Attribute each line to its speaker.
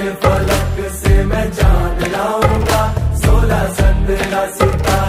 Speaker 1: फलक से मैं जान लाऊंगा, 16 15 सितारे